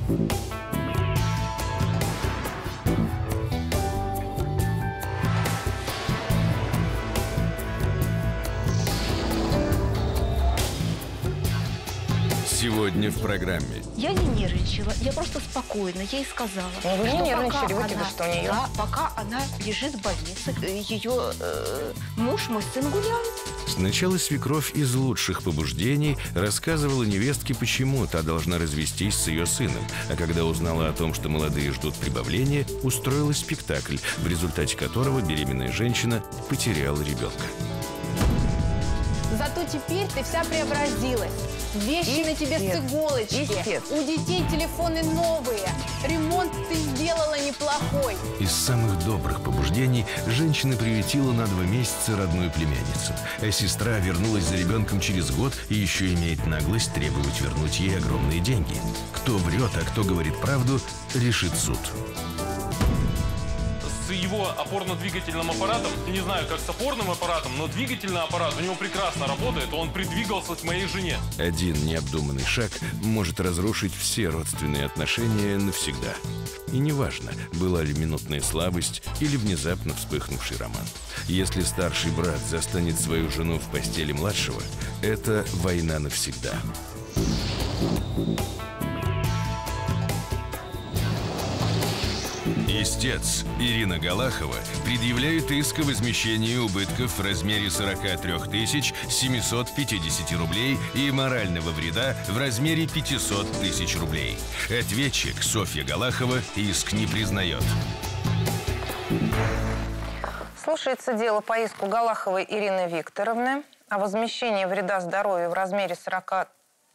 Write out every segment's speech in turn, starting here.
Сегодня в программе. Я не нервничала, я просто спокойно ей сказала. Ну, вы не нервничали, выкидыш-что у нее? Да, пока она лежит в больнице, ее муж, мой сын гуляют. Сначала свекровь из лучших побуждений рассказывала невестке, почему та должна развестись с ее сыном. А когда узнала о том, что молодые ждут прибавления, устроила спектакль, в результате которого беременная женщина потеряла ребенка. Зато теперь ты вся преобразилась. Вещи на тебе с иголочки. У детей телефоны новые. Ремонт ты сделала неплохой. Из самых добрых побуждений женщина приютила на 2 месяца родную племянницу. А сестра вернулась за ребенком через год и еще имеет наглость требовать вернуть ей огромные деньги. Кто врет, а кто говорит правду, решит суд. С его опорно-двигательным аппаратом, не знаю, как с опорным аппаратом, но двигательный аппарат у него прекрасно работает, он придвигался к моей жене. Один необдуманный шаг может разрушить все родственные отношения навсегда. И неважно, была ли минутная слабость или внезапно вспыхнувший роман. Если старший брат застанет свою жену в постели младшего, это война навсегда. Истец Ирина Галахова предъявляет иск о возмещении убытков в размере 43 750 рублей и морального вреда в размере 500 тысяч рублей. Ответчик Софья Галахова иск не признает. Слушается дело по иску Галаховой Ирины Викторовны о возмещении вреда здоровью в размере 43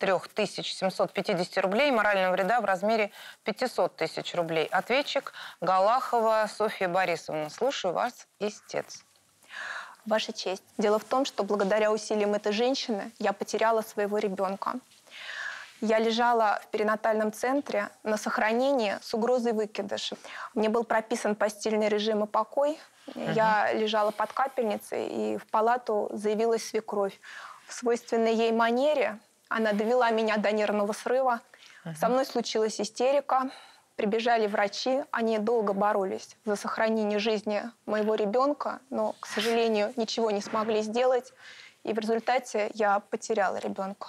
750 рублей и морального вреда в размере 500 тысяч рублей. Ответчик Галахова Софья Борисовна. Слушаю вас, истец. Ваша честь. Дело в том, что благодаря усилиям этой женщины я потеряла своего ребенка. Я лежала в перинатальном центре на сохранении с угрозой выкидыша. Мне был прописан постельный режим и покой. Я лежала под капельницей, и в палату заявилась свекровь. В свойственной ей манере она довела меня до нервного срыва. Со мной случилась истерика. Прибежали врачи. Они долго боролись за сохранение жизни моего ребенка, но, к сожалению, ничего не смогли сделать. И в результате я потеряла ребенка.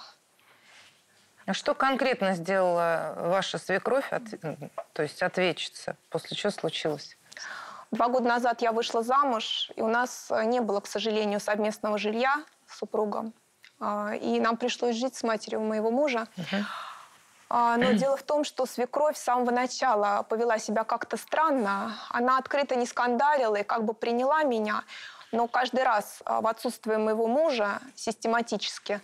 А что конкретно сделала ваша свекровь, то есть ответчица? После чего случилось? 2 года назад я вышла замуж, и у нас не было, к сожалению, совместного жилья с супругом. И нам пришлось жить с матерью моего мужа. Но дело в том, что свекровь с самого начала повела себя как-то странно. Она открыто не скандалила и как бы приняла меня. Но каждый раз в отсутствие моего мужа систематически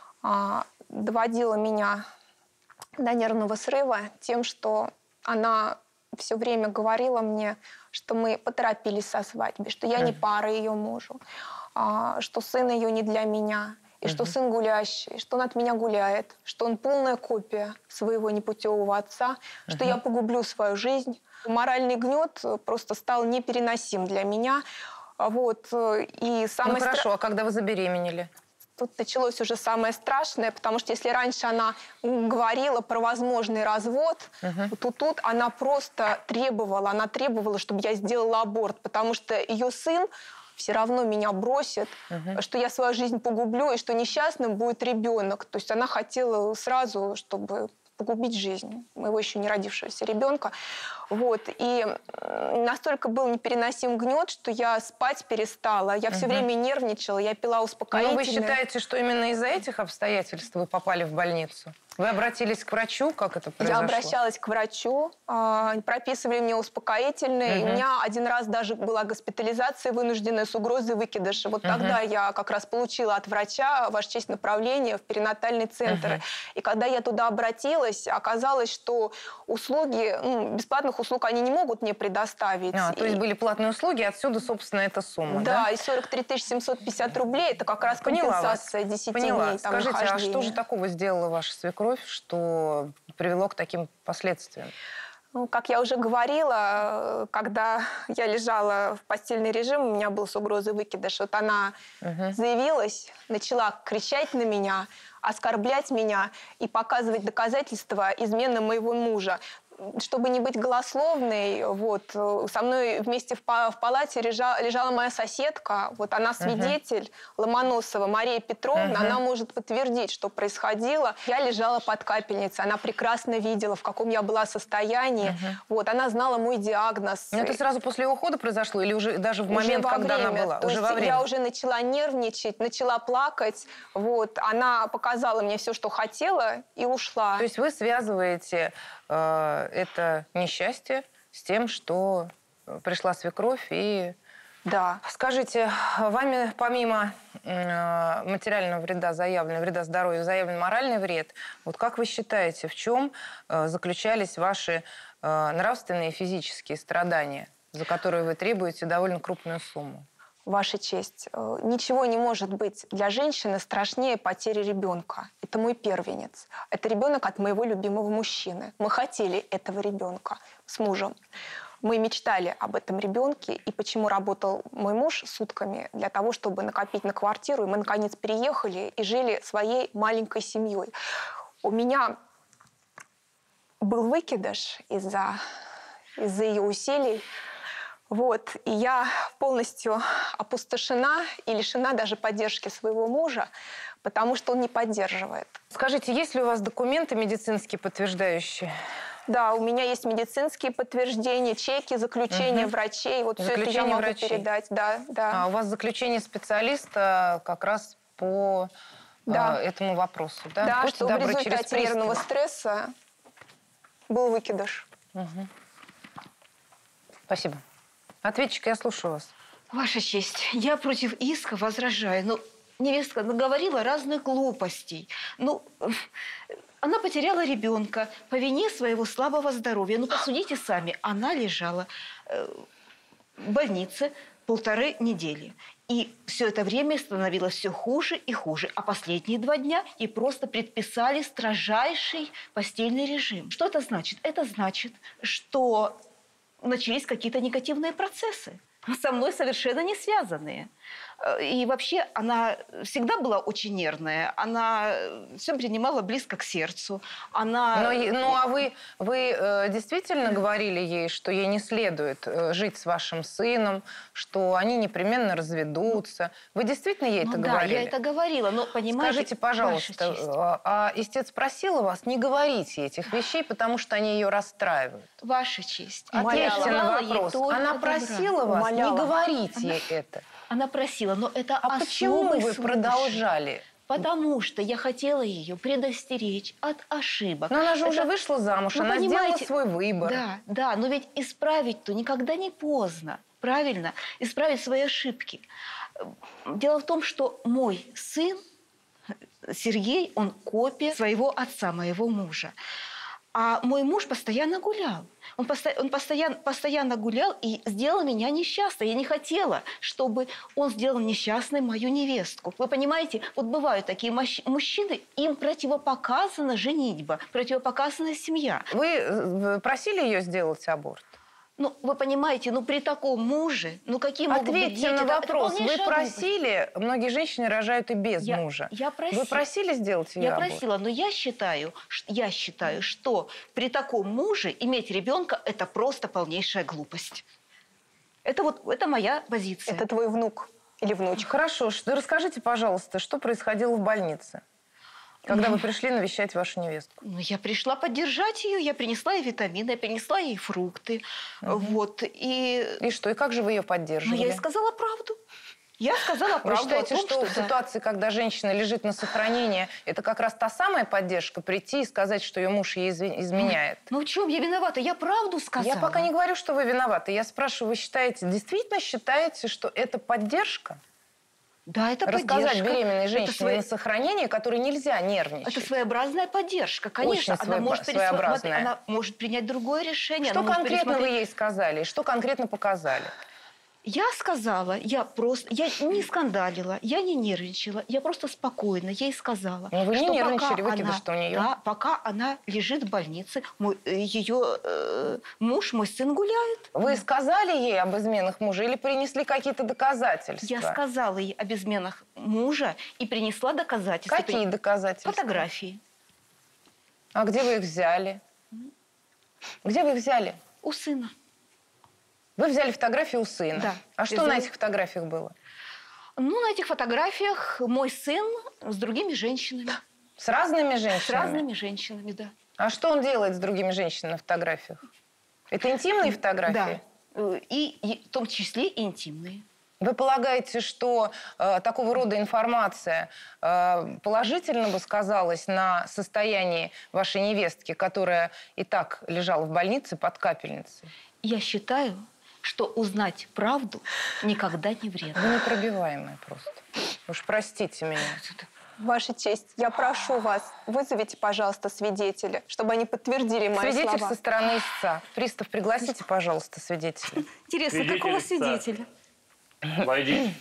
доводила меня до нервного срыва тем, что она все время говорила мне, что мы поторопились со свадьбой, что я не пара ее мужу, что сын ее не для меня. И что сын гулящий, что он от меня гуляет, что он полная копия своего непутевого отца, что я погублю свою жизнь. Моральный гнет просто стал непереносим для меня. Вот. И самое хорошо, а когда вы забеременели? Тут началось уже самое страшное, потому что если раньше она говорила про возможный развод, то тут она просто требовала, чтобы я сделала аборт, потому что ее сын все равно меня бросит, что я свою жизнь погублю, и что несчастным будет ребенок. То есть она хотела сразу, чтобы погубить жизнь моего еще не родившегося ребенка. Вот. И настолько был непереносим гнет, что я спать перестала. Я все время нервничала, я пила успокоительное. Но вы считаете, что именно из-за этих обстоятельств вы попали в больницу? Вы обратились к врачу? Как это произошло? Я обращалась к врачу, прописывали мне успокоительные. И у меня один раз даже была госпитализация вынужденная с угрозой выкидыша. Вот тогда я как раз получила от врача, ваша честь, направление в перинатальный центр. И когда я туда обратилась, оказалось, что услуги, бесплатных услуг они не могут мне предоставить. То есть были платные услуги, отсюда, собственно, эта сумма, да? Да, и 43 750 рублей – это как раз компенсация 10 дней там Скажите, нахождения. а что же такого сделала ваша свекровь, что привело к таким последствиям? Ну, как я уже говорила, когда я лежала в постельный режим, у меня был с угрозой выкидыш. Вот она заявилась, начала кричать на меня, оскорблять меня и показывать доказательства измены моего мужа. Чтобы не быть голословной, вот, со мной вместе в палате лежала моя соседка, вот она свидетель, Ломоносова Мария Петровна, она может подтвердить, что происходило. Я лежала под капельницей, она прекрасно видела, в каком я была состоянии, вот, она знала мой диагноз. Но это сразу после ухода произошло или уже даже в момент, когда она была? Уже во время. Я уже начала нервничать, начала плакать, вот, она показала мне все, что хотела, и ушла. То есть вы связываете это несчастье с тем, что пришла свекровь и... Да. Скажите, вами помимо материального вреда, вреда здоровью, заявлен моральный вред. Вот как вы считаете, в чем заключались ваши нравственные и физические страдания, за которые вы требуете довольно крупную сумму? Ваша честь, ничего не может быть для женщины страшнее потери ребенка. Это мой первенец. Это ребенок от моего любимого мужчины. Мы хотели этого ребенка с мужем. Мы мечтали об этом ребенке. И почему работал мой муж сутками? Для того, чтобы накопить на квартиру. И мы, наконец, переехали и жили своей маленькой семьей. У меня был выкидыш из-за ее усилий. Вот, и я полностью опустошена и лишена даже поддержки своего мужа, потому что он не поддерживает. Скажите, есть ли у вас документы медицинские, подтверждающие? Да, у меня есть медицинские подтверждения, чеки, заключения врачей. Вот все это я могу передать. Да, да. А у вас заключение специалиста как раз по этому вопросу, да? Да, что в результате нервного стресса был выкидыш. Спасибо. Ответчик, я слушаю вас. Ваша честь, я против иска возражаю. Но невестка наговорила разных глупостей. Ну, она потеряла ребенка по вине своего слабого здоровья. Ну, посудите сами, она лежала в больнице 1,5 недели. И все это время становилось все хуже и хуже. А последние 2 дня ей просто предписали строжайший постельный режим. Что это значит? Это значит, что начались какие-то негативные процессы, со мной совершенно не связанные. И вообще она всегда была очень нервная, она все принимала близко к сердцу. Она... Ну а вы действительно говорили ей, что ей не следует жить с вашим сыном, что они непременно разведутся? Вы действительно ей это говорили? Да, я это говорила, но понимаете... Скажите, пожалуйста, а истец просила вас не говорить ей этих вещей, потому что они ее расстраивают? Ваша честь. Ответьте на вопрос. Она просила вас не говорить ей это? Она просила, но это особый почему вы случай. Продолжали? Потому что я хотела ее предостеречь от ошибок. Но она же уже вышла замуж, она сделала свой выбор. Да, да, но ведь исправить-то никогда не поздно. Правильно? Исправить свои ошибки. Дело в том, что мой сын, Сергей, он копия своего отца, моего мужа. А мой муж постоянно гулял. Он постоянно гулял и сделал меня несчастной. Я не хотела, чтобы он сделал несчастной мою невестку. Вы понимаете, вот бывают такие мужчины, им противопоказана женитьба, противопоказана семья. Вы просили ее сделать аборт? Ну, вы понимаете, ну при таком муже, ну какие могут быть дети? Ответьте на вопрос. Вы просили, многие женщины рожают и без мужа. Я просила. Вы просили сделать ее аборт? Я просила, но я считаю, что при таком муже иметь ребенка – это просто полнейшая глупость. Это моя позиция. Это твой внук или внучка. Хорошо. Расскажите, пожалуйста, что происходило в больнице, когда вы пришли навещать вашу невестку? Ну, я пришла поддержать ее, я принесла ей витамины, я принесла ей фрукты. Вот, и что? И как же вы ее поддерживали? Ну, я ей сказала правду. Я сказала правду. Вы считаете, о том, что в ситуации, когда женщина лежит на сохранении, это как раз та самая поддержка, прийти и сказать, что ее муж ей изменяет? Ну в чем я виновата? Я правду сказала. Я пока не говорю, что вы виноваты. Я спрашиваю, вы действительно считаете, что это поддержка? Да, это рассказать поддержка. Беременной женщине на сохранение, которой нельзя нервничать. Это своеобразная поддержка, конечно. Очень своеобразная. Она может принять другое решение. Что конкретно вы ей сказали? Что конкретно показали? Я сказала, я не скандалила, я не нервничала, я просто спокойно ей сказала. Но вы не нервничали, выкидыш-то у нее. Да, пока она лежит в больнице, ее муж, мой сын гуляет. Вы сказали ей об изменах мужа или принесли какие-то доказательства? Я сказала ей об изменах мужа и принесла доказательства. Какие доказательства? Фотографии. А где вы их взяли? Где вы их взяли? У сына. Вы взяли фотографии у сына? Да. А что на этих фотографиях было? Ну, на этих фотографиях мой сын с другими женщинами. С разными женщинами? С разными женщинами, да. А что он делает с другими женщинами на фотографиях? Это интимные фотографии? Да. И в том числе и интимные. Вы полагаете, что такого рода информация положительно бы сказалась на состоянии вашей невестки, которая и так лежала в больнице под капельницей? Я считаю, что узнать правду никогда не вредно. Вы непробиваемая просто. Уж простите меня. Ваша честь, я прошу вас, вызовите, пожалуйста, свидетеля, чтобы они подтвердили мои Свидетель слова. со стороны истца. Пристав, пригласите, пожалуйста, свидетеля. Интересно, Свидетель какого истца. свидетеля? Войди.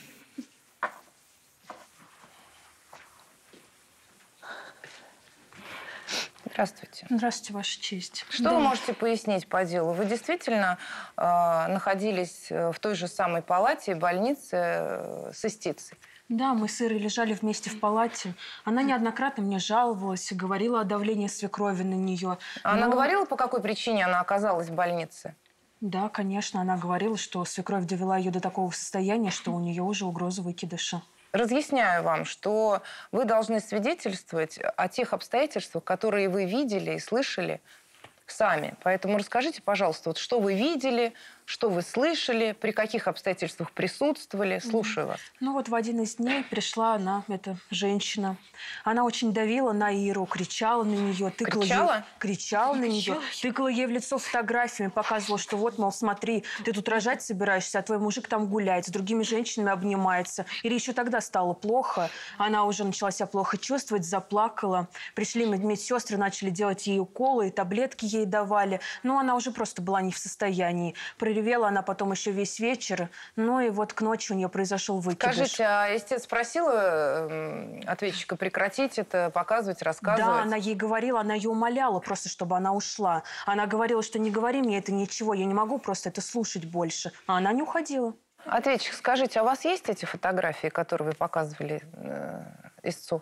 Здравствуйте. Здравствуйте, Ваша честь. Что вы можете пояснить по делу? Вы действительно находились в той же самой палате и больнице с истицей? Да, мы с Ирой лежали вместе в палате. Она неоднократно мне жаловалась, говорила о давлении свекрови на нее. Она говорила, по какой причине она оказалась в больнице? Да, конечно, она говорила, что свекровь довела ее до такого состояния, что у нее уже угроза выкидыша. Разъясняю вам, что вы должны свидетельствовать о тех обстоятельствах, которые вы видели и слышали сами. Поэтому расскажите, пожалуйста, вот что вы видели, что вы слышали, при каких обстоятельствах присутствовали. Слушаю вас. Ну вот в один из дней пришла она, эта женщина. Она очень давила на Иру, кричала на нее, тыкала Кричала? ей, кричала на нее, тыкала ей в лицо фотографиями, показывала, что вот, мол, смотри, ты тут рожать собираешься, а твой мужик там гуляет, с другими женщинами обнимается. Ире еще тогда стало плохо, она уже начала себя плохо чувствовать, заплакала. Пришли медсестры, начали делать ей уколы, и таблетки ей давали. Но она уже просто была не в состоянии. Ревела она потом еще весь вечер, ну и вот к ночи у нее произошел выкидыш. Скажите, а истец просила ответчика прекратить это, показывать, рассказывать? Да, она ей говорила, она ее умоляла просто, чтобы она ушла. Она говорила, что не говори мне это ничего, я не могу просто это слушать больше. А она не уходила. Ответчик, скажите, а у вас есть эти фотографии, которые вы показывали истцу?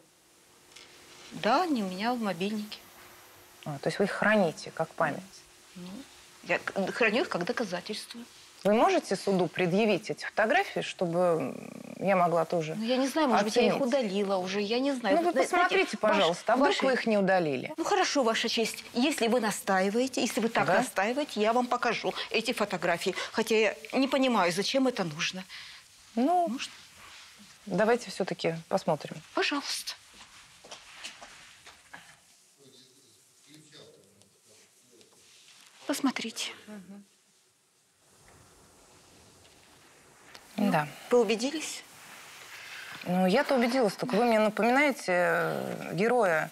Да, они у меня в мобильнике. То есть вы их храните как память? Я храню их как доказательство. Вы можете суду предъявить эти фотографии, чтобы я могла тоже Ну, я не знаю, может быть, я их оценить? удалила уже, я не знаю. Ну, вы Знаете, посмотрите, пожалуйста, а вдруг ваши- вы их не удалили? Ну, хорошо, Ваша честь. Если вы настаиваете, если вы так Да. настаиваете, я вам покажу эти фотографии. Хотя я не понимаю, зачем это нужно. Ну, Может? давайте все-таки посмотрим. Пожалуйста. Посмотрите. Да. Вы убедились? Ну, я-то убедилась, только вы мне напоминаете героя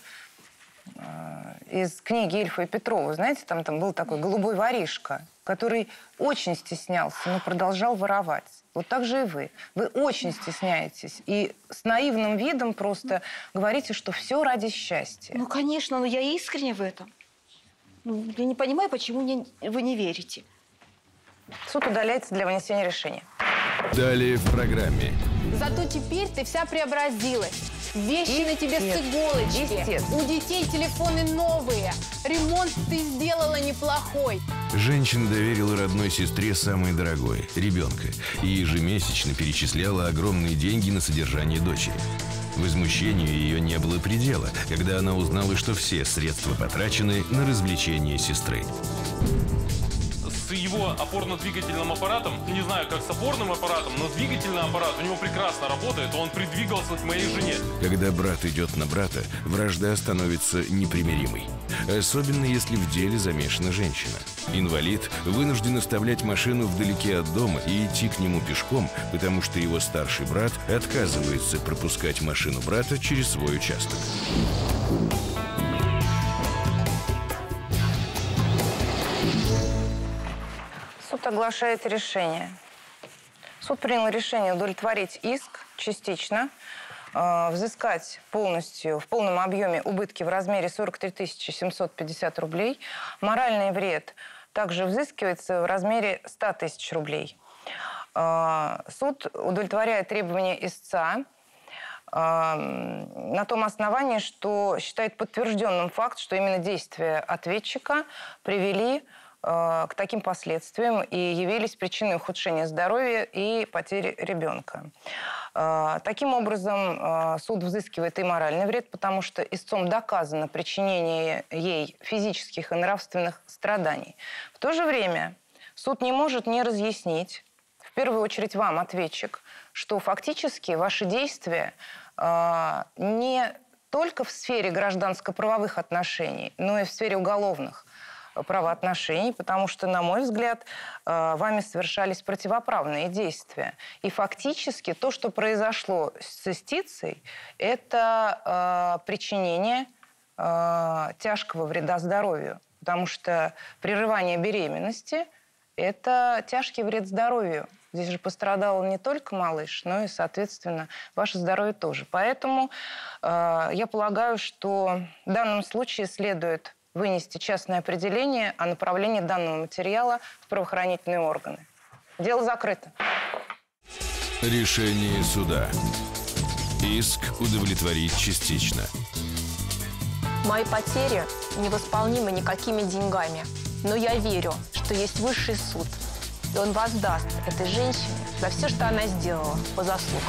из книги Ильфа и Петрова. Знаете, там был такой голубой воришка, который очень стеснялся, но продолжал воровать. Вот так же и вы. Вы очень стесняетесь. И с наивным видом просто говорите, что все ради счастья. Ну, конечно, но я искренне в этом. Ну, я не понимаю, почему вы не верите. Суд удаляется для вынесения решения. Далее в программе. Зато теперь ты вся преобразилась. Вещи на тебе с иголочки. Естественно. У детей телефоны новые. Ремонт ты сделала неплохой. Женщина доверила родной сестре самое дорогое – ребенка, и ежемесячно перечисляла огромные деньги на содержание дочери. Возмущению ее не было предела, когда она узнала, что все средства потрачены на развлечение сестры. С его опорно-двигательным аппаратом, не знаю, как с опорным аппаратом, но двигательный аппарат у него прекрасно работает, он придвигался к моей жене. Когда брат идет на брата, вражда становится непримиримой. Особенно, если в деле замешана женщина. Инвалид вынужден оставлять машину вдалеке от дома и идти к нему пешком, потому что его старший брат отказывается пропускать машину брата через свой участок. Суд оглашает решение. Суд принял решение удовлетворить иск частично, взыскать полностью, в полном объеме убытки в размере 43 750 рублей. Моральный вред также взыскивается в размере 100 тысяч рублей. Суд удовлетворяет требования истца на том основании, что считает подтвержденным факт, что именно действия ответчика привели к таким последствиям и явились причиной ухудшения здоровья и потери ребенка. Таким образом, суд взыскивает и моральный вред, потому что истцом доказано причинение ей физических и нравственных страданий. В то же время суд не может не разъяснить, в первую очередь вам, ответчик, что фактически ваши действия не только в сфере гражданско-правовых отношений, но и в сфере уголовных правоотношений, потому что, на мой взгляд, вами совершались противоправные действия. И фактически то, что произошло с истицей, это причинение тяжкого вреда здоровью. Потому что прерывание беременности – это тяжкий вред здоровью. Здесь же пострадал не только малыш, но и, соответственно, ваше здоровье тоже. Поэтому я полагаю, что в данном случае следует вынести частное определение о направлении данного материала в правоохранительные органы. Дело закрыто. Решение суда. Иск удовлетворить частично. Мои потери невосполнимы никакими деньгами. Но я верю, что есть высший суд. И он воздаст этой женщине за все, что она сделала по заслугам.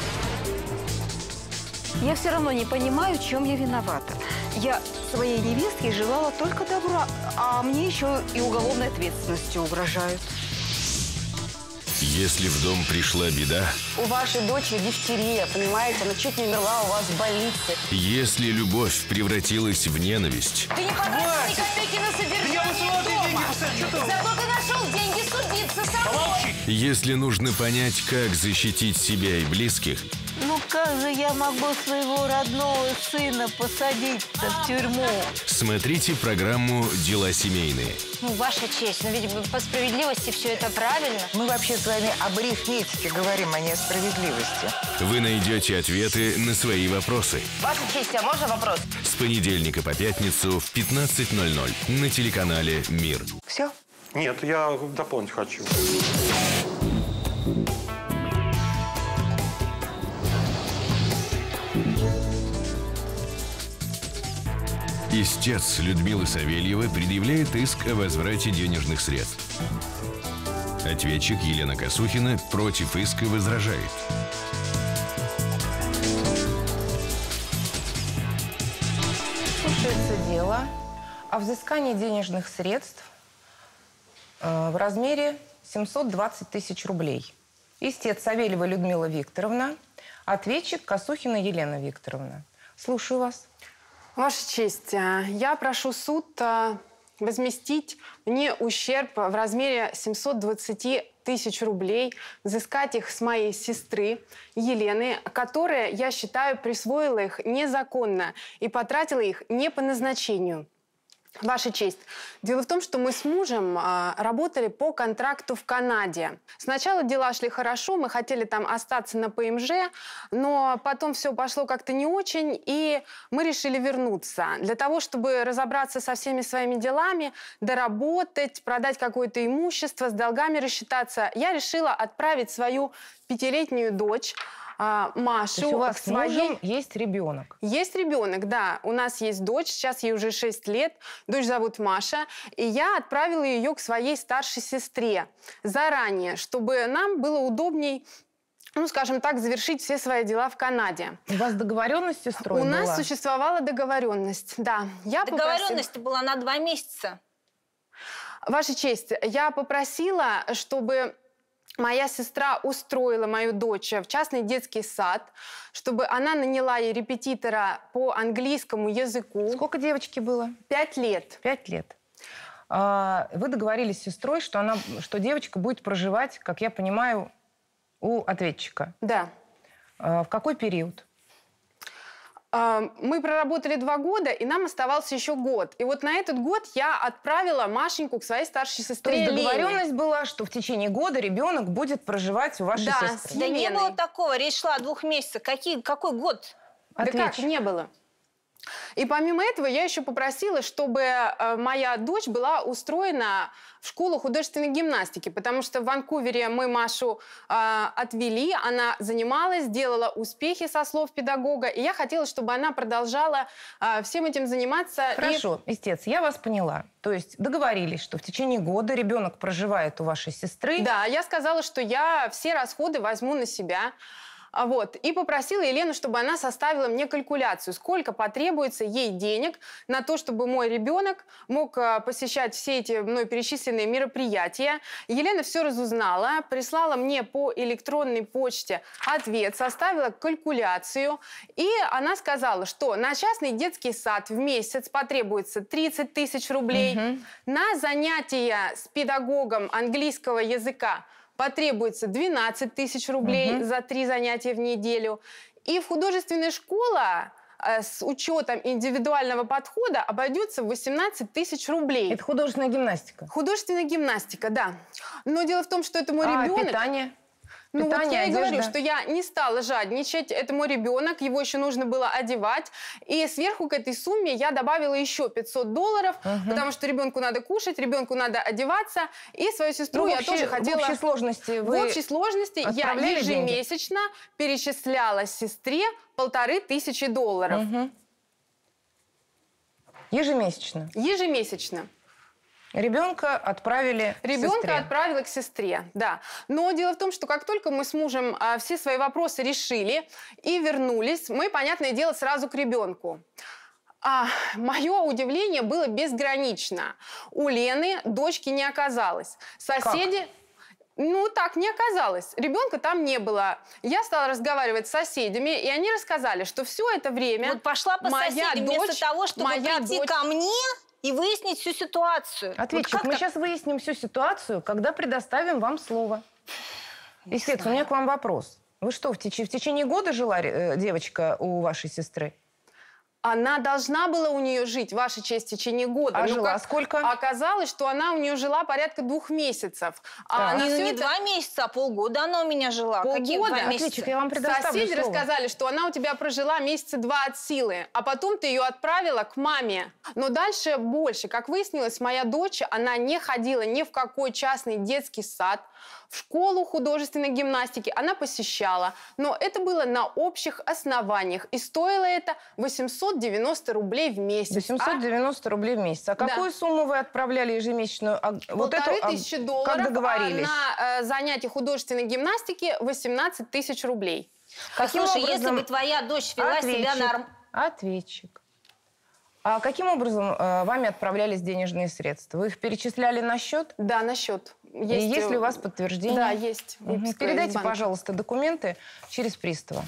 Я все равно не понимаю, в чем я виновата. Я своей невестке желала только добра, а мне еще и уголовной ответственностью угрожают. Если в дом пришла беда... У вашей дочери дифтерия, понимаете? Она чуть не умерла у вас в больнице. Если любовь превратилась в ненависть... Ты не потратил ни копейки на содержание дома. Зато ты нашел деньги судиться со мной. Если нужно понять, как защитить себя и близких... Ну как же я могу своего родного сына посадить-то в тюрьму? Смотрите программу «Дела семейные». Ну, ваша честь, но ведь по справедливости все это правильно. Мы вообще с вами об арифметике говорим, а не о справедливости. Вы найдете ответы на свои вопросы. Ваша честь, а можно вопрос? С понедельника по пятницу в 15:00 на телеканале «Мир». Все? Нет, я дополнить хочу. Истец Людмилы Савельевой предъявляет иск о возврате денежных средств. Ответчик Елена Косухина против иска возражает. Слушается дело о взыскании денежных средств в размере 720 тысяч рублей. Истец Савельева Людмила Викторовна, ответчик Косухина Елена Викторовна. Слушаю вас. Ваша честь, я прошу суд возместить мне ущерб в размере 720 тысяч рублей, взыскать их с моей сестры Елены, которая, я считаю, присвоила их незаконно и потратила их не по назначению. Ваша честь, дело в том, что мы с мужем работали по контракту в Канаде. Сначала дела шли хорошо, мы хотели там остаться на ПМЖ, но потом все пошло как-то не очень, и мы решили вернуться. Для того, чтобы разобраться со всеми своими делами, доработать, продать какое-то имущество, с долгами рассчитаться, я решила отправить свою 5-летнюю дочь Машу. То есть у вас с мужем есть ребенок? Есть ребенок, да. У нас есть дочь, сейчас ей уже 6 лет. Дочь зовут Маша. И я отправила ее к своей старшей сестре заранее, чтобы нам было удобней, ну, скажем так, завершить все свои дела в Канаде. У вас договоренность с сестрой была? У нас была? Существовала договоренность, да. Договоренность была на 2 месяца. Ваша честь, я попросила, чтобы моя сестра устроила мою дочь в частный детский сад, чтобы она наняла ей репетитора по английскому языку. Сколько девочке было? 5 лет. 5 лет. Вы договорились с сестрой, что девочка будет проживать, как я понимаю, у ответчика? Да. В какой период? Мы проработали 2 года, и нам оставался еще год. И вот на этот год я отправила Машеньку к своей старшей сестре. То есть Лене. договоренность была, что в течение года ребенок будет проживать у вашей сестры? Да не было такого. Речь шла о 2 месяцах. Какой год? Да как, не было. И помимо этого я еще попросила, чтобы моя дочь была устроена в школу художественной гимнастики, потому что в Ванкувере мы Машу отвели, она занималась, делала успехи со слов педагога, и я хотела, чтобы она продолжала всем этим заниматься. Хорошо, истец, я вас поняла. То есть договорились, что в течение года ребенок проживает у вашей сестры. Да, я сказала, что я все расходы возьму на себя. Вот. И попросила Елену, чтобы она составила мне калькуляцию, сколько потребуется ей денег на то, чтобы мой ребенок мог посещать все эти мной перечисленные мероприятия. Елена все разузнала, прислала мне по электронной почте ответ, составила калькуляцию. И она сказала, что на частный детский сад в месяц потребуется 30 тысяч рублей, на занятия с педагогом английского языка потребуется 12 тысяч рублей за 3 занятия в неделю. И в художественная школа с учетом индивидуального подхода обойдется в 18 тысяч рублей. Это художественная гимнастика? Художественная гимнастика, да. Но дело в том, что это мой ребенок. Питание? Ну Питание, вот я и одежда. говорю, что я не стала жадничать. Это мой ребенок, его еще нужно было одевать. И сверху к этой сумме я добавила еще $500, потому что ребенку надо кушать, ребенку надо одеваться. И свою сестру я тоже хотела... В общей сложности вы В общей сложности я ежемесячно перечисляла сестре $1500. Ежемесячно? Ежемесячно. Ребенка отправили к сестре. Ребенка отправила к сестре, да. Но дело в том, что как только мы с мужем все свои вопросы решили и вернулись, мы, понятное дело, сразу к ребенку. Мое удивление было безгранично. У Лены дочки не оказалось. Соседи... Как? Ну, так не оказалось. Ребенка там не было. Я стала разговаривать с соседями, и они рассказали, что все это время... Вот пошла по соседям, вместо того, чтобы прийти ко мне и выяснить всю ситуацию. Ответчик, Вот мы сейчас выясним всю ситуацию, когда предоставим вам слово. Истец, у меня к вам вопрос. Вы что, в течение года жила девочка у вашей сестры? Она должна была у нее жить, ваша честь, в течение года. А жила сколько? Оказалось, что она у нее жила порядка 2 месяцев. Не 2 месяца, а полгода она у меня жила. Какие 2 месяца? Ответчик, я вам предоставлю Соседи слово. рассказали, что она у тебя прожила месяца 2 от силы, а потом ты ее отправила к маме. Но дальше больше. Как выяснилось, моя дочь, она не ходила ни в какой частный детский сад, в школу художественной гимнастики она посещала, но это было на общих основаниях. И стоило это 890 рублей в месяц. 890 рублей в месяц. А какую сумму вы отправляли ежемесячную? $1500, как договорились? А на занятия художественной гимнастики 18 тысяч рублей. Слушай, если бы твоя дочь вела себя нормально... Ответчик. А каким образом вами отправлялись денежные средства? Вы их перечисляли на счет? Да, на счет. Есть ли у вас подтверждение? Да, есть. Передайте, пожалуйста, документы через пристава.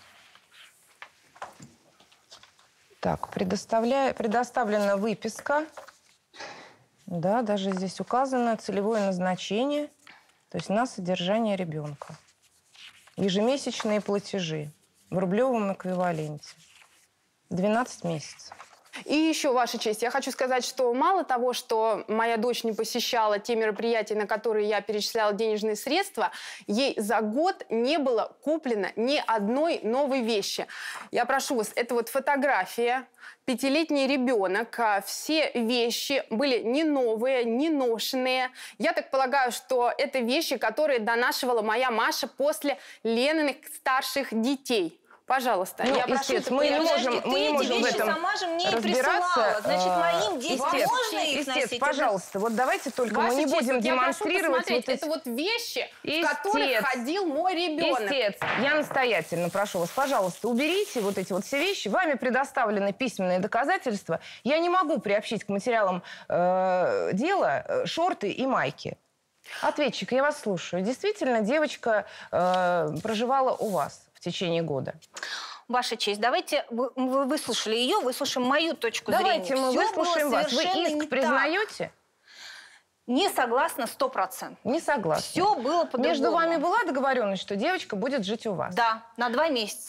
Так, предоставлена выписка. Да, даже здесь указано целевое назначение, то есть на содержание ребенка. Ежемесячные платежи в рублевом эквиваленте. 12 месяцев. И еще, Ваша честь, я хочу сказать, что мало того, что моя дочь не посещала те мероприятия, на которые я перечисляла денежные средства, ей за год не было куплено ни одной новой вещи. Я прошу вас, это вот фотография, 5-летний ребенок, все вещи были не новые, не ношенные. Я так полагаю, что это вещи, которые донашивала моя Маша после Лениных старших детей. Пожалуйста, ну, я прошу... Мы не можем в этом сама же мне разбираться. Значит, моим детям можно их носить? Пожалуйста, вот давайте только мы не будем демонстрировать... Это вот вещи, в которых ходил мой ребенок. Истец, я настоятельно прошу вас, пожалуйста, уберите вот эти вот все вещи. Вами предоставлены письменные доказательства. Я не могу приобщить к материалам дела шорты и майки. Ответчик, я вас слушаю. Действительно, девочка проживала у вас в течение года. Ваша честь, давайте вы выслушали ее, выслушаем мою точку зрения. Давайте мы выслушаем вас. Вы иск признаете? Не согласна 100%. Не согласна. Все было по-другому. Между вами была договоренность, что девочка будет жить у вас? Да, на 2 месяца.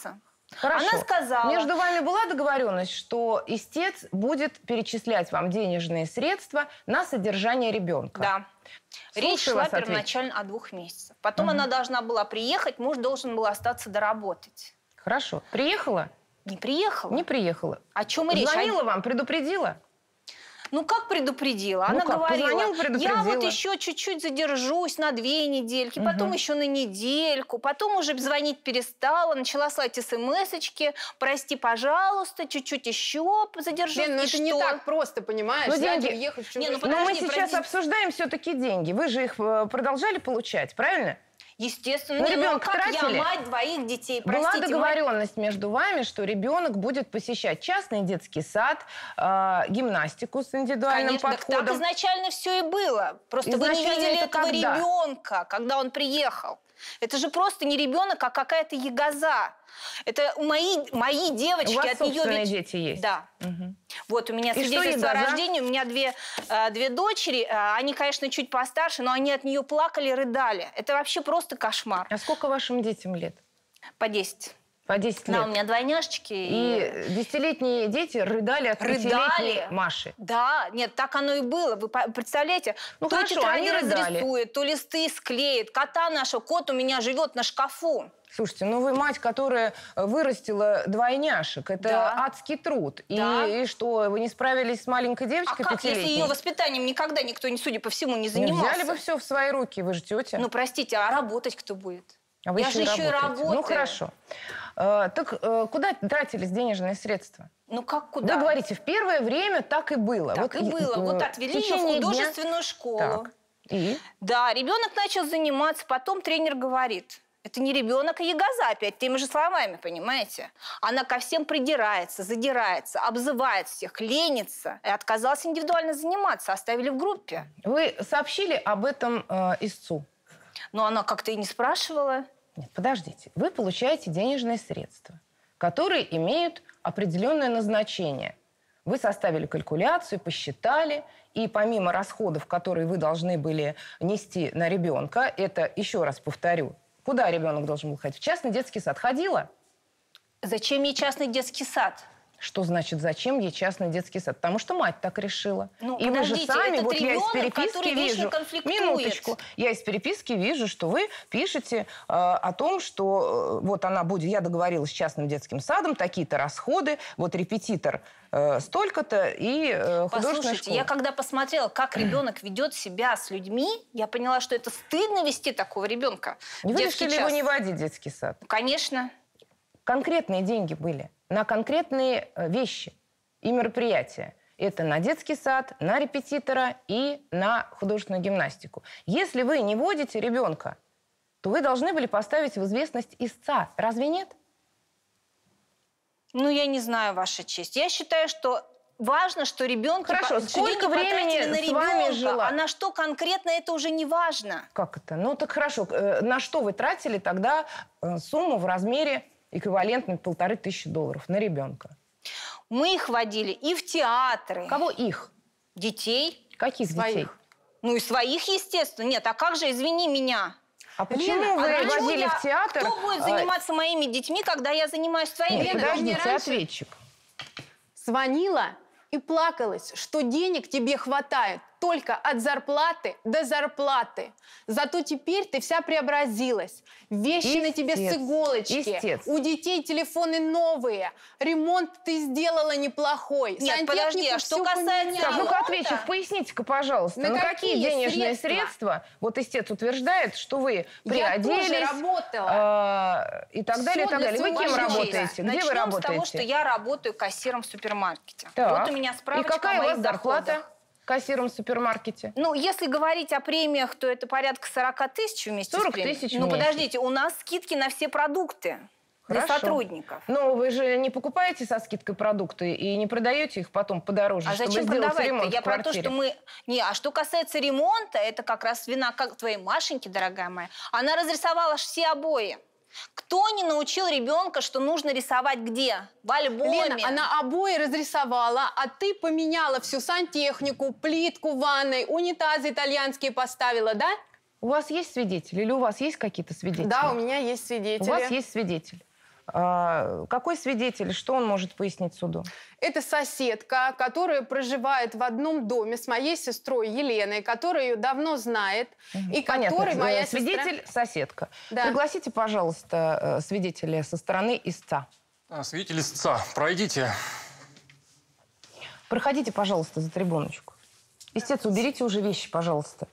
Хорошо. Она сказала... Между вами была договоренность, что истец будет перечислять вам денежные средства на содержание ребенка? Да. Речь Слушаю шла вас, ответь. первоначально о 2 месяцах. Потом она должна была приехать, муж должен был остаться доработать. Хорошо. Приехала? Не приехала. Не приехала. О чем и речь? Звонила вам, предупредила? Ну, как предупредила? Ну Она как, говорила, позвонила, предупредила. я вот еще чуть-чуть задержусь на 2 недельки, потом еще на недельку, потом уже звонить перестала, начала слать смс-очки, прости, пожалуйста, чуть-чуть еще задержусь. Лен, ну это не так просто, понимаешь? Ну, Взять и деньги... уехать в Не, чужую ну, Но мы подожди, сейчас обсуждаем все-таки деньги. Вы же их продолжали получать, правильно? Естественно. Ну, Не, ну, ребенка как тратили? я мать 2 детей, Была простите. договоренность между вами, что ребенок будет посещать частный детский сад, гимнастику с индивидуальным Конечно, подходом. так изначально все и было. Просто вы не Изначально видели это этого когда? ребенка, когда он приехал. Это же просто не ребенок, а какая-то ягоза. Это мои девочки. У вас от нее собственные ведь... дети есть? Да. Вот у меня И что свидетельство о ягоза? рождении, у меня две дочери, они, конечно, чуть постарше, но они от нее плакали, рыдали. Это вообще просто кошмар. А сколько вашим детям лет? По 10. По 10 лет. Да, у меня двойняшечки. И 10-летние дети рыдали от 5-летней Маши. Да, нет, так оно и было. Вы представляете? Ну, то хорошо, тетради они рыдали. разрисует, то листы склеит. Кота нашего, кот у меня живет на шкафу. Слушайте, ну вы мать, которая вырастила двойняшек. Это Да. адский труд. Да. И что, вы не справились с маленькой девочкой А как, если 5-летней? ее воспитанием никогда никто, судя по всему, не Не занимался? взяли бы все в свои руки, вы же тетя. Ну, простите, а работать кто будет? А вы Я еще же и еще и работаете. работаю. Ну, хорошо. Куда тратились денежные средства? Ну, как куда? Вы говорите, в первое время так и было. Так и было. Вот отвели ее в художественную школу. Так. И? Да, ребенок начал заниматься, потом тренер говорит... Это не ребенок, а ягоза опять, теми же словами, понимаете? Она ко всем придирается, задирается, обзывает всех, ленится. И отказалась индивидуально заниматься, оставили в группе. Вы сообщили об этом истцу? Но она как-то и не спрашивала. Нет, подождите. Вы получаете денежные средства, которые имеют определенное назначение. Вы составили калькуляцию, посчитали, и помимо расходов, которые вы должны были нести на ребенка, это, еще раз повторю, куда ребенок должен был ходить? В частный детский сад ходила? Зачем ей частный детский сад? Что значит, зачем ей частный детский сад? Потому что мать так решила. Ну, и вы же подождите, сами, этот вот я из ребенок, переписки который вечно вижу... конфликтует. Минуточку. Я из переписки вижу, что вы пишете о том, что вот она будет... Я договорилась с частным детским садом, такие-то расходы, вот репетитор столько-то и художественная Послушайте, школа. я когда посмотрела, как ребенок ведет себя с людьми, я поняла, что это стыдно вести такого ребенка. Вы решили его не водить в детский сад? Конечно. Конкретные деньги были на конкретные вещи и мероприятия. Это на детский сад, на репетитора и на художественную гимнастику. Если вы не водите ребенка, то вы должны были поставить в известность истца. Разве нет? Ну, я не знаю, Ваша честь. Я считаю, что важно, что ребенка... Хорошо, сколько времени на с вами жила? А на что конкретно, это уже не важно. Как это? Ну, так хорошо. На что вы тратили тогда сумму в размере эквивалентной $1500 на ребенка? Мы их водили и в театры. Кого их? Детей. Каких детей? Ну, и своих, естественно. Нет, а как же, извини меня... А почему вы водили в театр? Кто будет заниматься моими детьми, когда я занимаюсь своими? Нет, подождите, ответчик. Звонила и плакалась, что денег тебе хватает только от зарплаты до зарплаты. Зато теперь ты вся преобразилась. Вещи на тебе с иголочки. У детей телефоны новые. Ремонт ты сделала неплохой. Нет, подожди, а что касается... Так, ну-ка, ответчик, поясните-ка, пожалуйста. На какие денежные средства? Вот истец утверждает, что вы приоделись. Я тоже работала. И так далее, и так далее. Вы кем работаете? Где вы работаете? Начнем с того, что я работаю кассиром в супермаркете. Так. Вот у меня справочка И какая о у моих вас зарплата доходах. кассиром в супермаркете? Ну, если говорить о премиях, то это порядка 40 тысяч вместе 40 с премией. тысяч Ну, в месяц. подождите, у нас скидки на все продукты для Хорошо. сотрудников. Но вы же не покупаете со скидкой продукты и не продаете их потом подороже, А чтобы зачем сделать продавать-то? ремонт Я в про то, квартире. что мы... Не, а что касается ремонта, это как раз вина как твоей Машеньки, дорогая моя. Она разрисовала аж все обои. Кто не научил ребенка, что нужно рисовать где? В альбоме. Лена, она обои разрисовала, а ты поменяла всю сантехнику, плитку в ванной, унитазы итальянские поставила, да? У вас есть свидетель или у вас есть какие-то свидетели? Да, у меня есть свидетели. У вас есть свидетель. Какой свидетель, что он может пояснить суду? Это соседка, которая проживает в одном доме с моей сестрой Еленой, которая ее давно знает. И которой моя свидетель – соседка. Да. Пригласите, пожалуйста, свидетеля со стороны истца. Свидетель истца, пройдите. Проходите, пожалуйста, за трибуночку. Истец, уберите уже вещи, пожалуйста.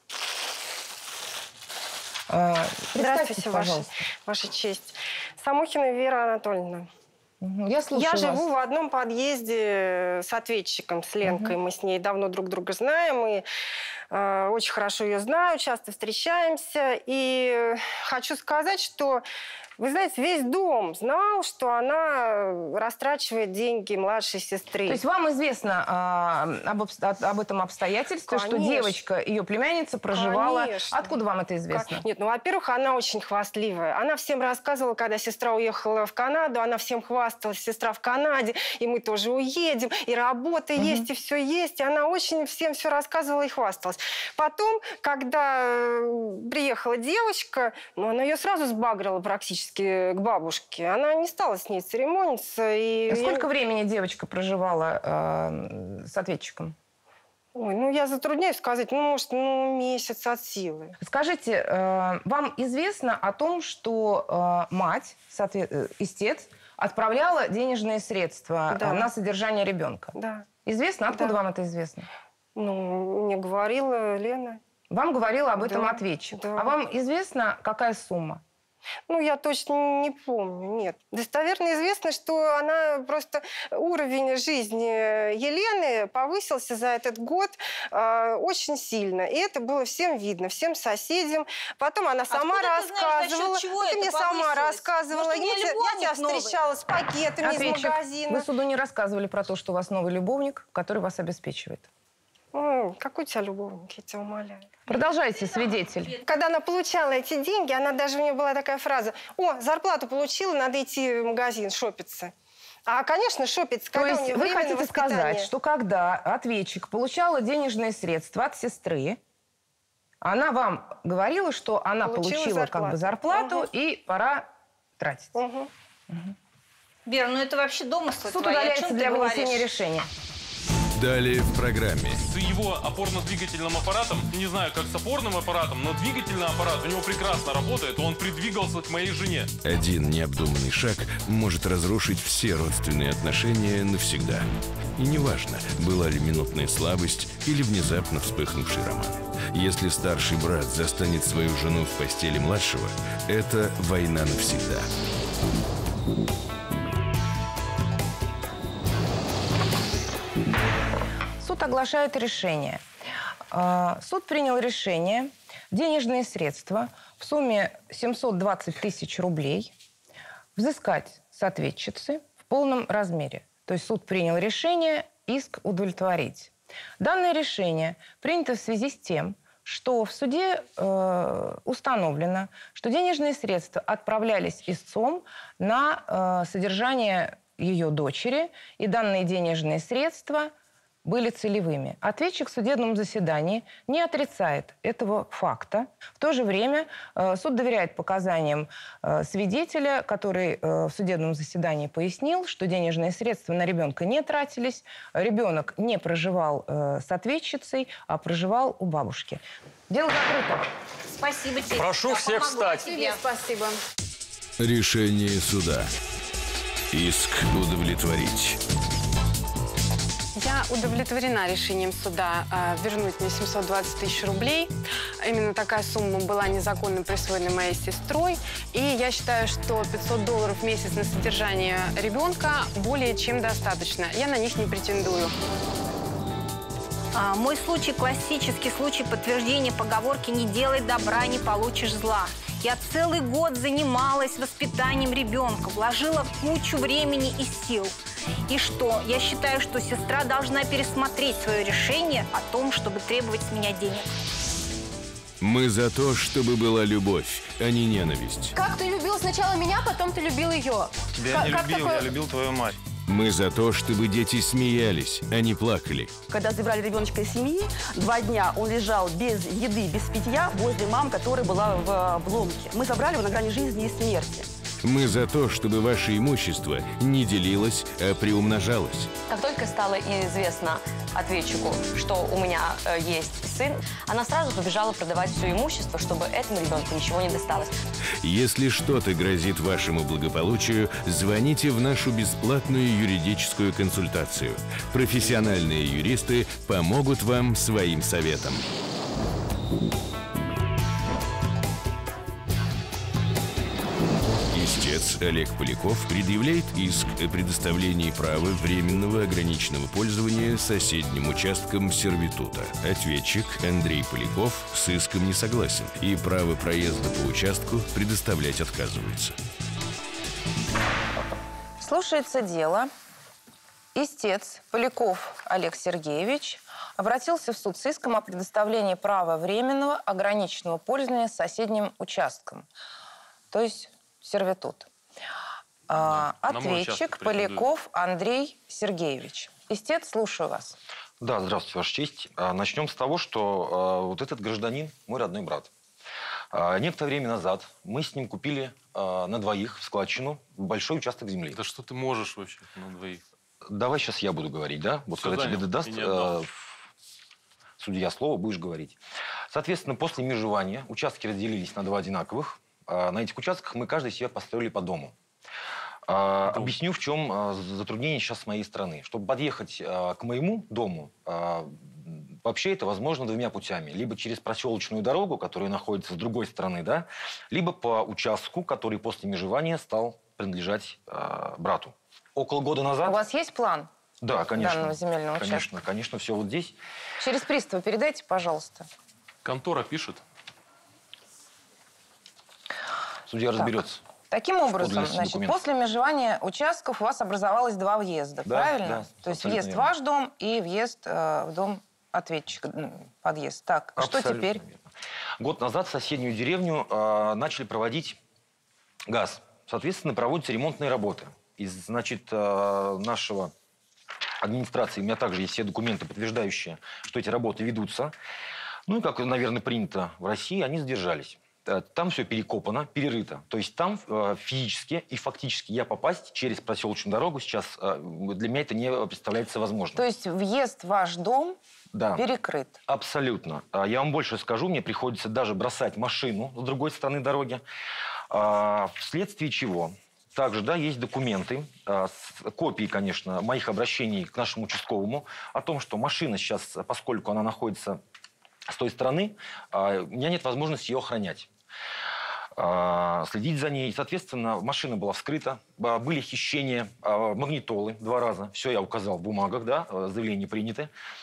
Здравствуйте, Ваша честь. Самохина Вера Анатольевна. Я слушаю Я вас. живу в одном подъезде с ответчиком, с Ленкой. Мы с ней давно друг друга знаем. И очень хорошо ее знаю, часто встречаемся. И хочу сказать, что, вы знаете, весь дом знал, что она растрачивает деньги младшей сестры. То есть вам известно об этом обстоятельстве, что девочка, ее племянница, проживала... Конечно. Откуда вам это известно? Нет, ну, во-первых, она очень хвастливая. Она всем рассказывала, когда сестра уехала в Канаду, она всем хвасталась, сестра в Канаде, и мы тоже уедем, и работа есть, и все есть. И она очень всем все рассказывала и хвасталась. Потом, когда приехала девочка, ну, она ее сразу сбагрила практически к бабушке. Она не стала с ней церемониться. И сколько времени девочка проживала с ответчиком? Ой, ну, я затрудняюсь сказать, ну, может, месяц от силы. Скажите, вам известно о том, что мать, истец, отправляла денежные средства на содержание ребенка? Да. Известно? Откуда вам это известно? Ну, мне говорила Лена. Вам говорила об этом ответчик. Да. А вам известно, какая сумма? Ну, я точно не помню, нет. Достоверно известно, что она просто... Уровень жизни Елены повысился за этот год очень сильно. И это было всем видно, всем соседям. Потом она сама рассказывала. Ты мне сама рассказывала. Я тебя встречала с пакетами из магазина. Вы суду не рассказывали про то, что у вас новый любовник, который вас обеспечивает? Какой у тебя любовник, я тебя умоляю. Продолжайте, свидетель. Когда она получала эти деньги, она даже, у нее была такая фраза: «О, зарплату получила, надо идти в магазин шопиться». А, конечно, шопиться, когда то есть вы хотите сказать, что когда ответчик получала денежные средства от сестры, она вам говорила, что она получила как бы зарплату и пора тратить? Вера, ну это вообще домыслы Суд твои. удаляется для вынесения решения. Далее в программе. С его опорно-двигательным аппаратом, не знаю, как с опорным аппаратом, но двигательный аппарат у него прекрасно работает, он придвигался к моей жене. Один необдуманный шаг может разрушить все родственные отношения навсегда. И неважно, была ли минутная слабость или внезапно вспыхнувший роман. Если старший брат застанет свою жену в постели младшего, это война навсегда. Суд оглашает решение. Суд принял решение денежные средства в сумме 720 тысяч рублей взыскать с ответчицы в полном размере. То есть суд принял решение иск удовлетворить. Данное решение принято в связи с тем, что в суде установлено, что денежные средства отправлялись истцом на содержание ее дочери, и данные денежные средства были целевыми. Ответчик в судебном заседании не отрицает этого факта. В то же время суд доверяет показаниям свидетеля, который в судебном заседании пояснил, что денежные средства на ребенка не тратились, ребенок не проживал с ответчицей, а проживал у бабушки. Дело закрыто. Спасибо тебе. Прошу всех встать. Тебе спасибо. Решение суда. Иск удовлетворить. Я удовлетворена решением суда вернуть мне 720 тысяч рублей. Именно такая сумма была незаконно присвоена моей сестрой. И я считаю, что $500 в месяц на содержание ребенка более чем достаточно. Я на них не претендую. Мой случай – классический случай подтверждения поговорки «не делай добра, не получишь зла». Я целый год занималась воспитанием ребенка, вложила кучу времени и сил. И что? Я считаю, что сестра должна пересмотреть свое решение о том, чтобы требовать с меня денег. Мы за то, чтобы была любовь, а не ненависть. Как ты любил сначала меня, потом ты любил ее? Тебя не любил, я любил твою мать. Мы за то, чтобы дети смеялись, а не плакали. Когда забрали ребеночка из семьи, 2 дня он лежал без еды, без питья возле мамы, которая была в ломке. Мы забрали его на грани жизни и смерти. Мы за то, чтобы ваше имущество не делилось, а приумножалось. Как только стало известно ответчику, что у меня есть сын, она сразу побежала продавать все имущество, чтобы этому ребенку ничего не досталось. Если что-то грозит вашему благополучию, звоните в нашу бесплатную юридическую консультацию. Профессиональные юристы помогут вам своим советом. Истец Олег Поляков предъявляет иск о предоставлении права временного ограниченного пользования соседним участком сервитута. Ответчик Андрей Поляков с иском не согласен и право проезда по участку предоставлять отказывается. Слушается дело. Истец Поляков Олег Сергеевич обратился в суд с иском о предоставлении права временного ограниченного пользования соседним участком, то есть сервитут. Ответчик Поляков Андрей Сергеевич. Истец, слушаю вас. Да, здравствуйте, Ваша честь. Начнем с того, что вот этот гражданин мой родной брат. Некоторое время назад мы с ним купили на двоих в складчину большой участок земли. Да что ты можешь вообще на двоих? Давай сейчас я буду говорить, да? Вот когда тебе даст судья слово, будешь говорить. Соответственно, после межевания участки разделились на два одинаковых. На этих участках мы каждый себе построили по дому. Объясню, в чем затруднение сейчас с моей стороны. Чтобы подъехать к моему дому, вообще это возможно двумя путями. Либо через проселочную дорогу, которая находится с другой стороны, да, либо по участку, который после межевания стал принадлежать брату. Около года назад... У вас есть план? Да, конечно. Данного земельного участка? Конечно, все вот здесь. Через пристава передайте, пожалуйста. Контора пишет. Судья разберется. Таким образом, значит, после межевания участков у вас образовалось два въезда, да, правильно? Да, то есть въезд в ваш дом и въезд в дом ответчика, подъезд. Так, абсолютно что теперь? Верно. Год назад в соседнюю деревню начали проводить газ. Соответственно, проводятся ремонтные работы. Из, значит, нашего администрации у меня также есть все документы, подтверждающие, что эти работы ведутся. Ну и, как, наверное, принято в России, они задержались. Там все перекопано, перерыто. То есть там физически и фактически я попасть через проселочную дорогу сейчас для меня это не представляется возможным. То есть въезд в ваш дом перекрыт? Абсолютно. Я вам больше скажу, мне приходится даже бросать машину с другой стороны дороги. Вследствие чего? Также, да, есть документы, копии, конечно, моих обращений к нашему участковому о том, что машина сейчас, поскольку она находится с той стороны, у меня нет возможности ее охранять, следить за ней. Соответственно, машина была вскрыта, были хищения, магнитолы 2 раза. Все я указал в бумагах, да, заявления приняты.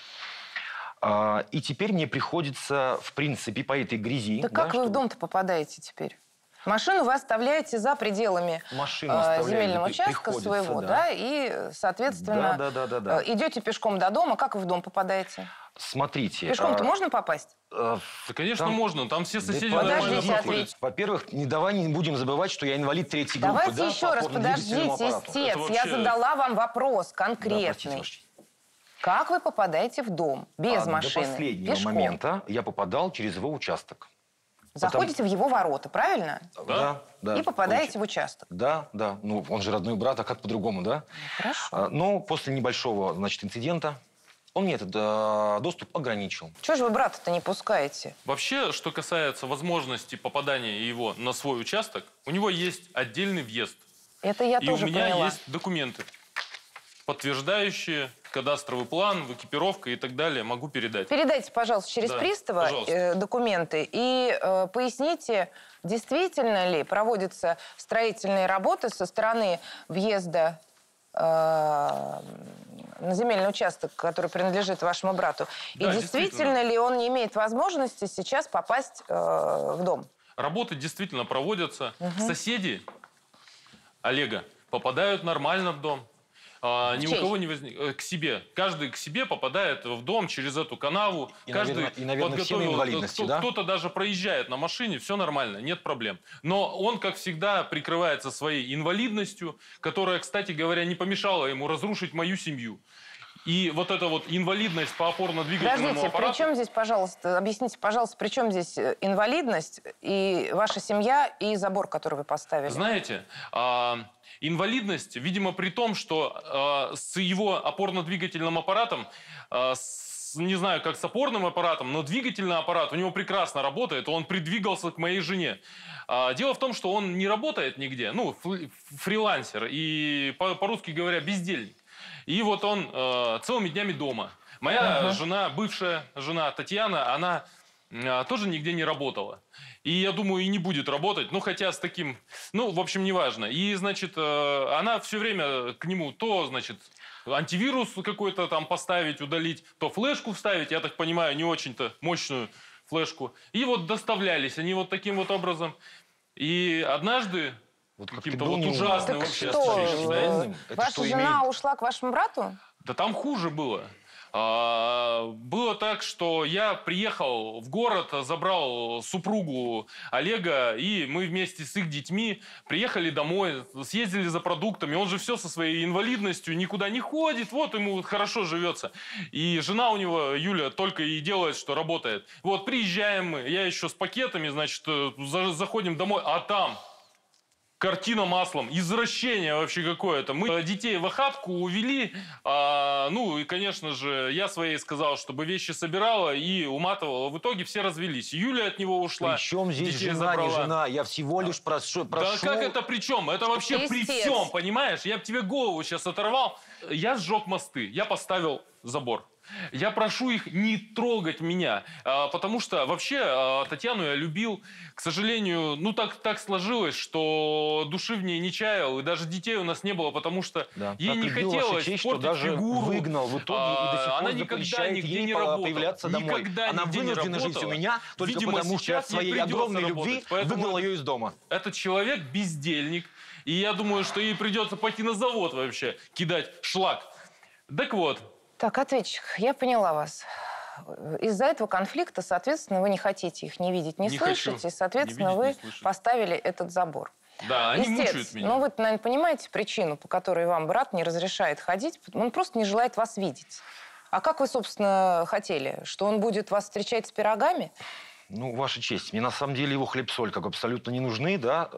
И теперь мне приходится, в принципе, по этой грязи... Да как вы в дом-то попадаете теперь? Машину вы оставляете за пределами земельного участка своего, да, и, соответственно, идете пешком до дома. Как вы в дом попадаете? Смотрите. Пешком-то можно попасть? Да, конечно, можно. Там все соседи нормально проходят. Во-первых, давай не будем забывать, что я инвалид 3-й группы. Давайте еще раз, подождите, истец. вообще... Я задала вам вопрос конкретный. Как вы попадаете в дом без машины? До последнего момента я попадал через его участок. Заходите в его ворота, правильно? Да. И попадаете в участок. Да. Ну, он же родной брат, а как по-другому, да? Хорошо. Но после небольшого, значит, инцидента он мне этот доступ ограничил. Чего же вы брата-то не пускаете? Вообще, что касается возможности попадания его на свой участок, у него есть отдельный въезд. Это я тоже поняла. И у меня есть документы, подтверждающие кадастровый план, экипировка и так далее. Могу передать. Передайте, пожалуйста, через пристава документы и поясните, действительно ли проводятся строительные работы со стороны въезда на земельный участок, который принадлежит вашему брату. Да, и действительно ли он не имеет возможности сейчас попасть в дом? Работы действительно проводятся. Соседи Олега попадают нормально в дом. Ни у кого не возник... К себе. Каждый к себе попадает в дом через эту канаву. И, каждый наверное, всем инвалидности, да? Кто-то даже проезжает на машине, все нормально, нет проблем. Но он, как всегда, прикрывается своей инвалидностью, которая, кстати говоря, не помешала ему разрушить мою семью. И вот эта вот инвалидность по опорно-двигательному Подождите, аппарату... при чем здесь, пожалуйста, объясните, пожалуйста, при чем здесь инвалидность и ваша семья, и забор, который вы поставили? Знаете, инвалидность, видимо, при том, что с его опорно-двигательным аппаратом, не знаю, как с опорным аппаратом, но двигательный аппарат у него прекрасно работает, он придвигался к моей жене. Дело в том, что он не работает нигде, ну, фрилансер и, по-русски говоря, бездельник. И вот он целыми днями дома. Моя жена, бывшая жена Татьяна, она тоже нигде не работала. И, я думаю, и не будет работать. Ну, хотя с таким... Ну, в общем, неважно. И, значит, она все время к нему то, значит, антивирус какой-то там поставить, удалить, то флешку вставить. Я так понимаю, не очень-то мощную флешку. И вот доставлялись они вот таким вот образом. И однажды... Вот каким-то вот ужасным вообще. Ваша жена ушла к вашему брату? Да там хуже было. Было так, что я приехал в город, забрал супругу Олега, и мы вместе с их детьми приехали домой, съездили за продуктами. Он же все со своей инвалидностью, никуда не ходит, вот ему хорошо живется. И жена у него, Юля, только и делает, что работает. Вот приезжаем мы, я еще с пакетами, значит, заходим домой, а там... Картина маслом. Извращение вообще какое-то. Мы детей в охапку увели. Ну и, конечно же, я своей сказал, чтобы вещи собирала и уматывала. В итоге все развелись. Юля от него ушла. Причем здесь жена, не жена? Я всего лишь прошу... Да как это причем? Это вообще при всем, понимаешь? Я бы тебе голову сейчас оторвал. Я сжег мосты. Я поставил забор. Я прошу их не трогать меня, потому что вообще Татьяну я любил. К сожалению, ну так сложилось, что души в ней не чаял, и даже детей у нас не было, потому что ей не хотелось честь, портить что даже фигуру. Выгнал в итоге и до сих пор она никогда нигде не работала. Домой. Никогда она нигде вынуждена не жить у меня только Видимо, потому, что я от своей огромной любви выгнал ее из дома. Этот человек бездельник, и я думаю, что ей придется пойти на завод вообще, кидать шлак. Так вот. Так, ответчик, я поняла вас. Из-за этого конфликта, соответственно, вы не хотите их не видеть, не слышать, и, соответственно, вы поставили этот забор. Да, они мучают меня. Но вы, наверное, понимаете причину, по которой вам брат не разрешает ходить? Он просто не желает вас видеть. А как вы, собственно, хотели? Что он будет вас встречать с пирогами? Ну, ваша честь, мне на самом деле его хлеб-соль как абсолютно не нужны, да,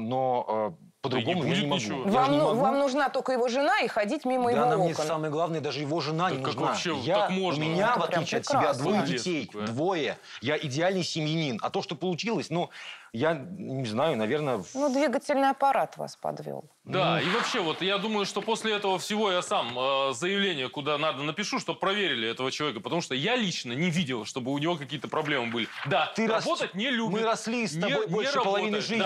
но... По-другому я не могу. Вам нужна только его жена и ходить мимо его окон. Да, мне самое главное, даже его жена не нужна. Так можно? У меня, в отличие от тебя, двое детей. Двое. Я идеальный семьянин. А то, что получилось, ну, я не знаю, наверное... Ну, двигательный аппарат вас подвел. Да, и вообще, вот я думаю, что после этого всего я сам заявление куда надо напишу, чтобы проверили этого человека, потому что я лично не видел, чтобы у него какие-то проблемы были. Да, ты работать не любит. Мы росли с тобой больше половины жизни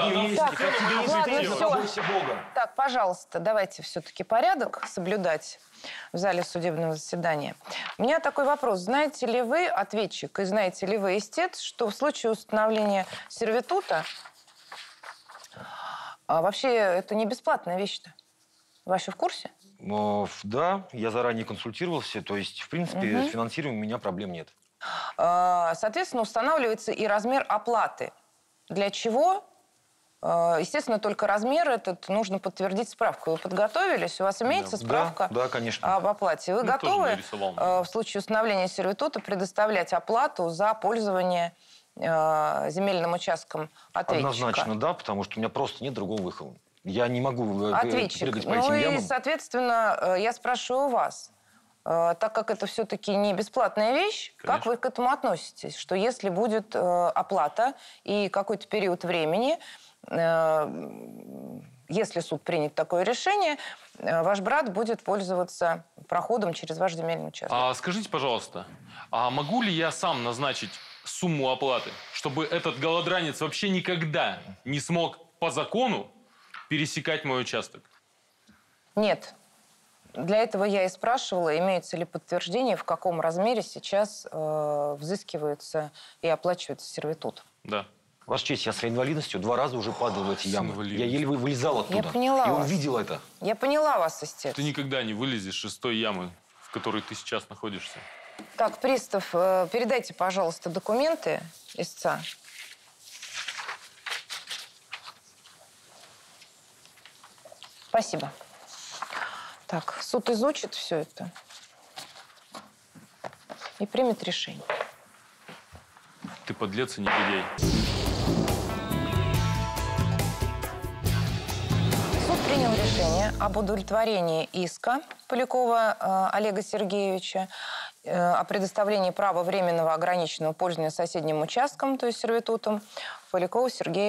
вместе. Так, пожалуйста, давайте все-таки порядок соблюдать в зале судебного заседания. У меня такой вопрос. Знаете ли вы, ответчик, и знаете ли вы, истец, что в случае установления сервитута вообще это не бесплатная вещь-то? Вы вообще в курсе? Да, я заранее консультировался. То есть, в принципе, с финансированием у меня проблем нет. Соответственно, устанавливается и размер оплаты. Для чего? Естественно, только размер этот нужно подтвердить справкой. Вы подготовились? У вас имеется справка конечно. об оплате? Вы готовы в случае установления сервитута предоставлять оплату за пользование земельным участком ответчика? Однозначно, да, потому что у меня просто нет другого выхода. Я не могу прыгать по этим ямам. И, соответственно, я спрашиваю вас, так как это все-таки не бесплатная вещь, как вы к этому относитесь? Что если будет оплата и какой-то период времени, если суд примет такое решение, ваш брат будет пользоваться проходом через ваш земельный участок. Скажите, пожалуйста, а могу ли я сам назначить сумму оплаты, чтобы этот голодранец вообще никогда не смог по закону пересекать мой участок? Нет. Для этого я и спрашивала, имеется ли подтверждение, в каком размере сейчас взыскивается и оплачивается сервитут. Да. Ваша честь, я с инвалидностью 2 раза уже падал в эти ямы. Я еле вылезал оттуда. Я поняла и вас. Увидел это. Я поняла вас, истец. Ты никогда не вылезешь из той ямы, в которой ты сейчас находишься. Так, пристав, передайте, пожалуйста, документы истца. Спасибо. Так, суд изучит все это. и примет решение. Ты подлец и негодяй. Суд принял решение об удовлетворении иска Полякова Олега Сергеевича о предоставлении права временного ограниченного пользования соседним участком, то есть сервитутом, Полякову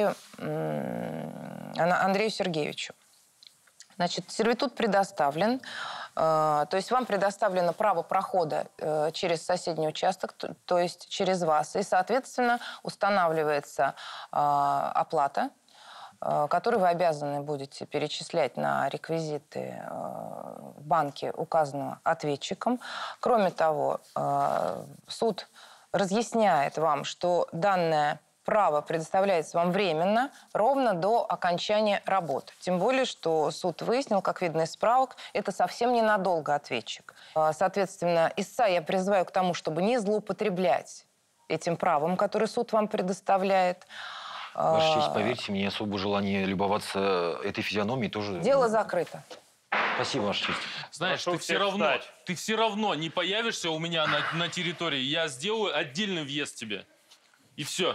Андрею Сергеевичу. Значит, сервитут предоставлен, то есть вам предоставлено право прохода через соседний участок, то есть через вас, и, соответственно, устанавливается оплата, которую вы обязаны будете перечислять на реквизиты в банке, указанного ответчиком. Кроме того, суд разъясняет вам, что данное право предоставляется вам временно, ровно до окончания работы. Тем более, что суд выяснил, как видно из справок, это совсем ненадолго ответчик. Соответственно, истца я призываю к тому, чтобы не злоупотреблять этим правом, которое суд вам предоставляет. Ваша честь, поверьте мне, особого желания любоваться этой физиономией тоже... Дело закрыто. Спасибо, Ваша честь. Знаешь, ты все равно не появишься у меня на территории. Я сделаю отдельный въезд тебе. И все.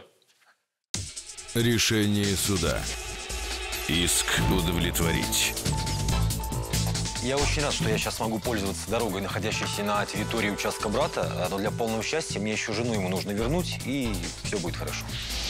Решение суда. Иск удовлетворить. Я очень рад, что я сейчас могу пользоваться дорогой, находящейся на территории участка брата, но для полного счастья мне еще жену ему нужно вернуть, и все будет хорошо.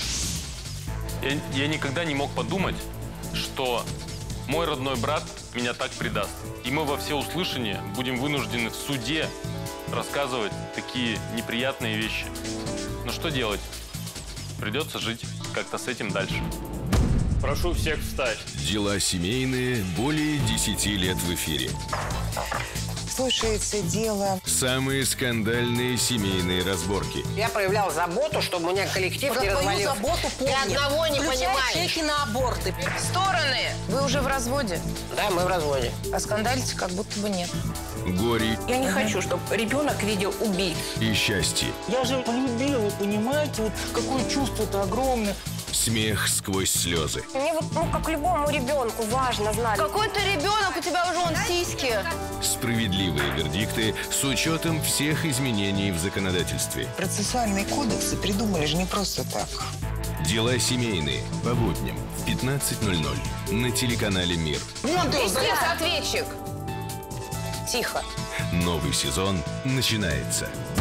Я никогда не мог подумать, что мой родной брат меня так предаст. И мы во всеуслышание будем вынуждены в суде рассказывать такие неприятные вещи. Но что делать? Придется жить как-то с этим дальше. Прошу всех встать. Дела семейные более 10 лет в эфире. Слушается дело. Самые скандальные семейные разборки. Я проявлял заботу, чтобы у меня коллектив не развалился. Заботу помню. Ты одного не понимаешь. Чеки на аборты. Стороны! Вы уже в разводе? Да, мы в разводе. А скандалите как будто бы нет. Горе. Я не хочу, чтобы ребенок видел убийц. И счастье. Я же полюбил, вы понимаете, вот какое чувство-то огромное. Смех сквозь слезы. Мне вот, как любому ребенку, важно знать. Какой ты ребенок, у тебя уже вон сиськи. Справедливые вердикты с учетом всех изменений в законодательстве. Процессуальные кодексы придумали же не просто так. Дела семейные. По будням в 15:00 на телеканале «Мир». Истец, ответчик! Тихо. Новый сезон начинается.